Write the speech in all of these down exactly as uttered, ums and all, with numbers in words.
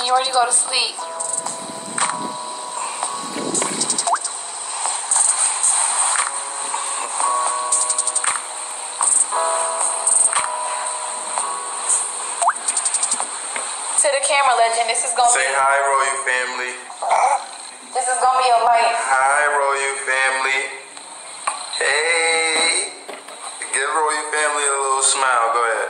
you ready to go to sleep. To the camera, legend. This is gonna Say be. hi, Royal family. This is gonna be a life. Hi, Royal family. Hey. Give Royal family a little smile. Go ahead.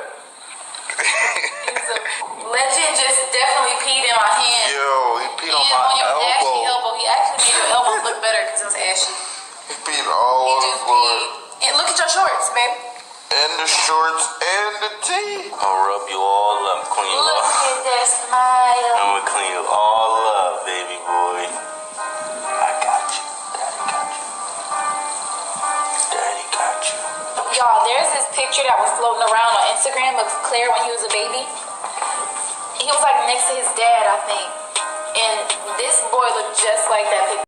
Legend just definitely peed in my hand. Yo, he peed on and my on your elbow. ashy elbow. He actually made your elbow look better because it was ashy. He peed all He on the just floor. peed. And look at your shorts, babe. And the shorts and the tee. I'll rub you all up, clean you Look up. at that smile. I'm gonna clean you all up, baby boy. I got you. Daddy got you. Daddy got you. Y'all, there's this picture that was floating around on Instagram of Claire when he was a baby. He was like next to his dad, I think. And this boy looked just like that picture.